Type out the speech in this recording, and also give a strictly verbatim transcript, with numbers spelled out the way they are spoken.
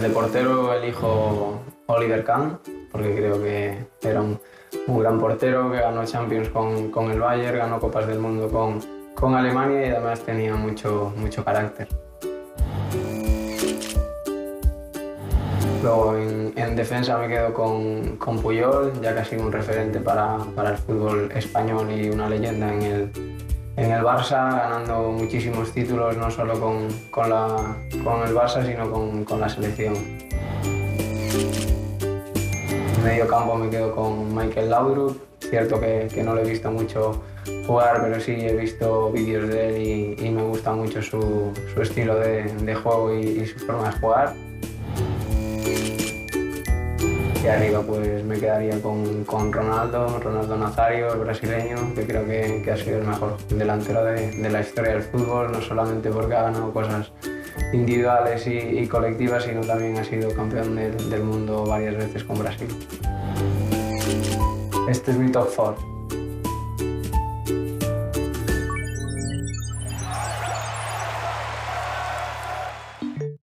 De portero elijo Oliver Kahn, porque creo que era un, un gran portero que ganó Champions con, con el Bayern, ganó Copas del Mundo con, con Alemania y además tenía mucho, mucho carácter. Luego en, en defensa me quedo con, con Puyol, ya que ha sido un referente para, para el fútbol español y una leyenda en el, en el Barça, ganando muchísimos títulos, no solo con, con, la, con el Barça, sino con, con la selección. En medio campo me quedo con Michael Laudrup. Cierto que, que no lo he visto mucho jugar, pero sí he visto vídeos de él y, y me gusta mucho su, su estilo de, de juego y, y su forma de jugar. Y arriba pues me quedaría con, con Ronaldo, Ronaldo Nazario, el brasileño, que creo que, que ha sido el mejor delantero de, de la historia del fútbol, no solamente porque ha ganado cosas individuales y, y colectivas, sino también ha sido campeón del, del mundo varias veces con Brasil. Este es mi top cuatro.